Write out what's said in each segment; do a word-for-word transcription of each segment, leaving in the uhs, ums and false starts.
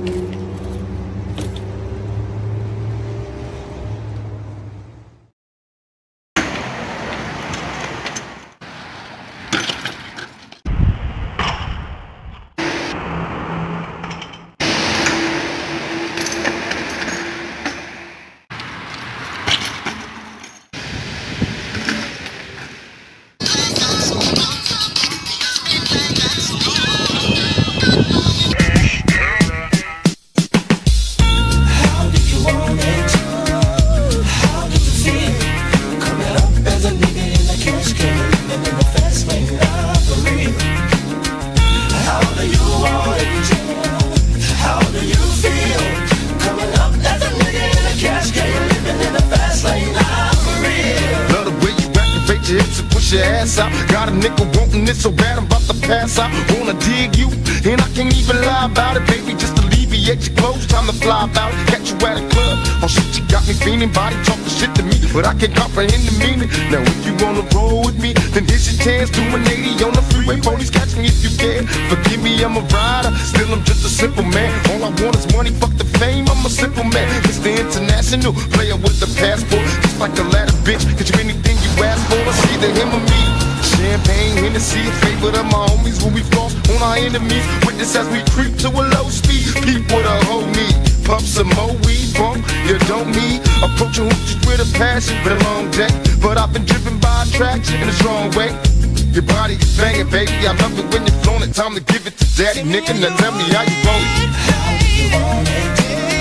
Your ass out. Got a nigga wanting it so bad I'm about to pass out. Wanna dig you, and I can't even lie about it, baby. Just alleviate your clothes, time to fly about it. Catch you at a club, oh shit, you got me feeling. Body talking shit to me, but I can't comprehend the meaning. Now if you wanna roll with me, then here's your chance. Do an eighty on the freeway, police catch me if you can. Forgive me, I'm a rider, still I'm just a simple man. All I want is money, fuck the fame, I'm a simple man. Mister International, player with the passport, just like a ladder, bitch. Get you anything you ask for, it's either him or me. Champagne, Hennessy, a favorite of my homies when we floss on our enemies. Witness as we creep to a low speed. Peep with a whole me. Pump some more weed, bump, you don't need. Approaching hoochies with a passion, been a long day, but I've been driven by attraction in a strong way. Your body is banging, baby, I love it when you're flown it. Time to give it to daddy, nigga, now tell me how you want it. How do you want it?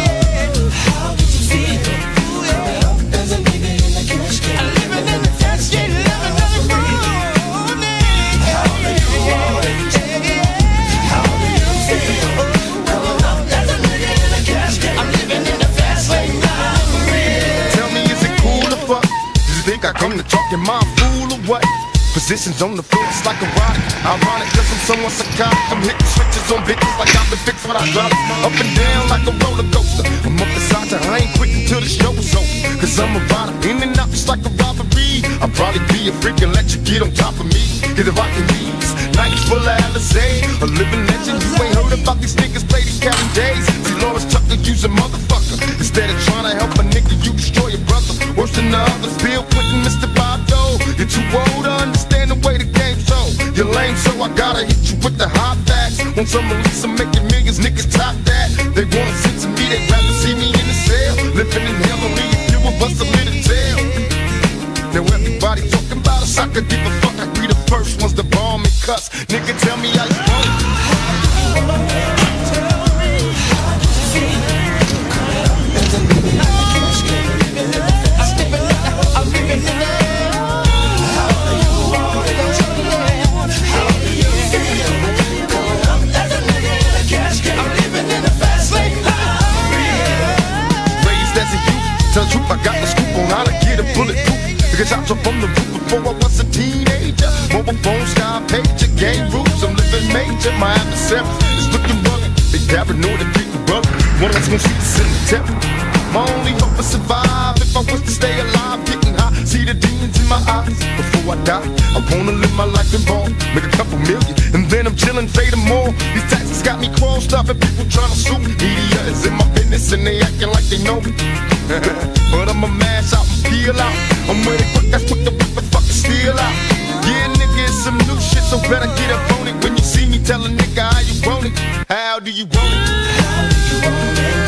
How did you feel? Coming up as a nigga in the cash game. Living in the cash game, living in the morning. How do you want it? How do you feel? Coming up as a nigga in the cash game. I'm living in the fast lane now, for real. Tell me, is it cool to fuck? Do you think I come to talk in my fool or what? Positions on the floor, it's like a rock. Ironic, cause I'm somewhat psychotic. I'm hitting switches on bitches like I've been fixed when I drop it. Up and down like a roller coaster. I'm up beside you, I ain't quit until the show's over. Cause I'm a rider, in and out just like a robbery. I'll probably be a freak and let you get on top of me. Get the rockin' knees, nights full of Alizé. A living legend, you ain't heard about these niggas play these counting days. See Lawrence Tucker, use a motherfucker. Instead of trying to help a nigga, you destroy your brother. Worse than the others, Bill Clinton, Mister Bob Dole. You're too old to understand the way the game's so. You're lame, so I gotta hit you with the hot facts. Want some release, I'm making millions, niggas top that. They wanna sit to me, they'd rather see me in the cell. Living in hell, only a few of us a little tale. Now everybody talking about us, I could give a fuck. I be the first ones to bomb and cuss. Nigga, tell me how you want it. Tell me, how did you feel? Coming up as a nigga in the cash game. Living in the fast lane now, I'm living in the. Tell the truth, I got the scoop on how to get a bulletproof. Because I jumped from the roof before I was a teenager. Mobile phone, sky pager, game rules, I'm living major. My adversaries is looking rugged. They paranoid and people rugged. One of us gon' see this in the temple. My only hope is survive. If I was to stay alive, getting high, see the demons in my eyes. Before I die, I wanna live my life in ball, make a couple million, and then I'm chillin', fade them all. These taxes got me crossed up and people tryna sue me. Media is in my business and they acting like they know me. But I'ma mash out and peel out. I'm with it quick, that's quick to rip and fucking steal out. Yeah, nigga, it's some new shit, so better get up on it. When you see me, tell a nigga how you want it. How do you want it? How do you want it?